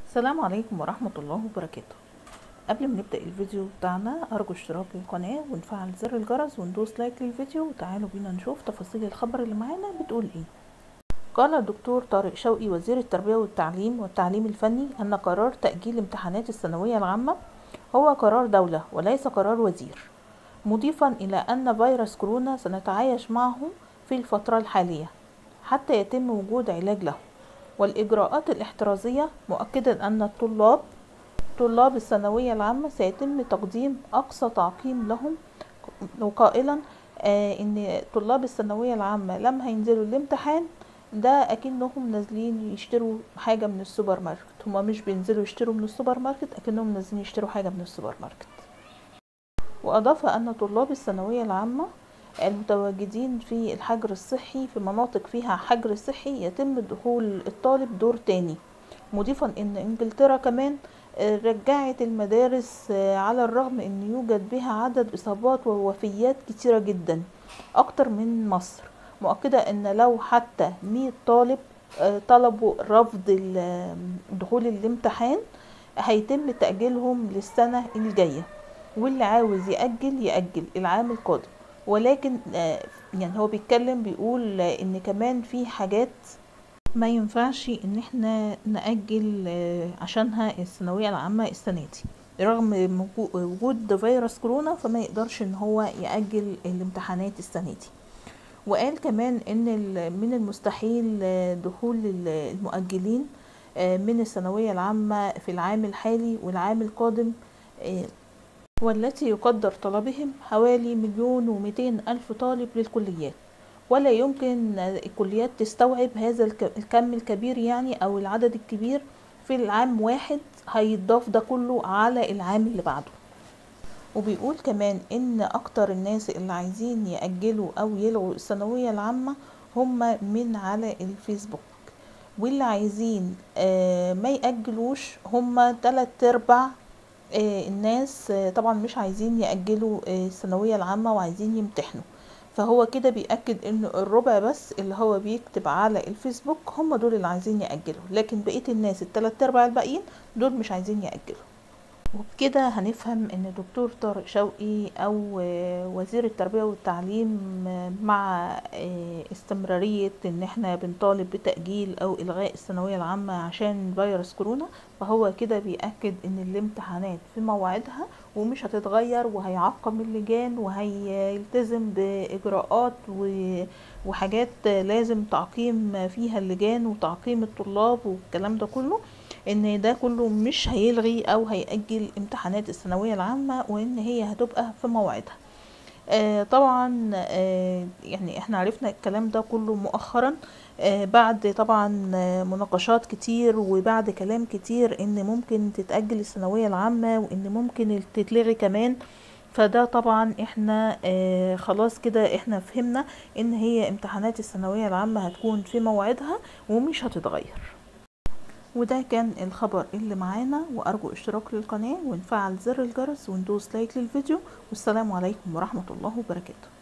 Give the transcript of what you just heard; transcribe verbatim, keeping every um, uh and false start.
السلام عليكم ورحمة الله وبركاته. قبل ما نبدأ الفيديو بتاعنا أرجو اشتراك القناة ونفعل زر الجرس وندوس لايك للفيديو، وتعالوا بينا نشوف تفاصيل الخبر اللي معانا بتقول ايه. قال الدكتور طارق شوقي وزير التربية والتعليم والتعليم الفني أن قرار تأجيل امتحانات الثانوية العامة هو قرار دولة وليس قرار وزير، مضيفا إلى أن فيروس كورونا سنتعايش معه في الفترة الحالية حتى يتم وجود علاج له والإجراءات الاحترازية، مؤكدا أن الطلاب طلاب الثانوية العامة سيتم تقديم أقصى تعقيم لهم، وقائلا آه إن طلاب الثانوية العامة لما هينزلوا الامتحان ده أكنهم نازلين يشتروا حاجة من السوبر ماركت، هما مش بينزلوا يشتروا من السوبر ماركت، أكنهم نازلين يشتروا حاجة من السوبر ماركت. وأضاف أن طلاب الثانوية العامة المتواجدين في الحجر الصحي في مناطق فيها حجر صحي يتم دخول الطالب دور تاني، مضيفا ان انجلترا كمان رجعت المدارس على الرغم ان يوجد بها عدد اصابات ووفيات كتيرة جدا اكتر من مصر، مؤكدة ان لو حتى مية طالب طلبوا رفض دخول الامتحان هيتم تأجيلهم للسنة الجاية، واللي عاوز يأجل يأجل العام القادم. ولكن يعني هو بيتكلم بيقول ان كمان في حاجات ما ينفعش ان احنا نأجل عشانها الثانوية العامة السنة دي، رغم وجود فيروس كورونا فما يقدرش ان هو يأجل الامتحانات السنة دي. وقال كمان ان من المستحيل دخول المؤجلين من الثانوية العامة في العام الحالي والعام القادم، والتي يقدر طلبهم حوالي مليون ومئتين ألف طالب للكليات، ولا يمكن الكليات تستوعب هذا الكم الكبير يعني أو العدد الكبير في العام واحد، هيضاف ده كله على العام اللي بعده. وبيقول كمان إن أكتر الناس اللي عايزين يأجلوا أو يلغوا الثانوية العامة هم من على الفيسبوك، واللي عايزين ما يأجلوش هم تلات أرباع الناس طبعا مش عايزين يأجلوا الثانوية العامة وعايزين يمتحنوا، فهو كده بيأكد ان الربع بس اللي هو بيكتب على الفيسبوك هم دول اللي عايزين يأجلوا، لكن بقية الناس التلات ارباع الباقيين دول مش عايزين يأجلوا. وبكده هنفهم ان دكتور طارق شوقي او وزير التربية والتعليم مع استمرارية ان احنا بنطالب بتأجيل او الغاء الثانوية العامة عشان فيروس كورونا، فهو كده بيأكد ان الامتحانات في موعدها ومش هتتغير، وهيعقم اللجان وهيلتزم بإجراءات وحاجات لازم تعقيم فيها اللجان وتعقيم الطلاب والكلام ده كله، ان ده كله مش هيلغي او هيأجل امتحانات الثانوية العامة، وان هي هتبقى في موعدها. آه طبعا آه يعني احنا عرفنا الكلام ده كله مؤخرا آه بعد طبعا مناقشات كتير وبعد كلام كتير ان ممكن تتأجل الثانوية العامة وان ممكن تتلغي كمان، فده طبعا احنا آه خلاص كده احنا فهمنا ان هي امتحانات الثانوية العامة هتكون في موعدها ومش هتتغير. وده كان الخبر اللي معانا، وارجو اشتراك للقناة ونفعل زر الجرس وندوس لايك للفيديو، والسلام عليكم ورحمة الله وبركاته.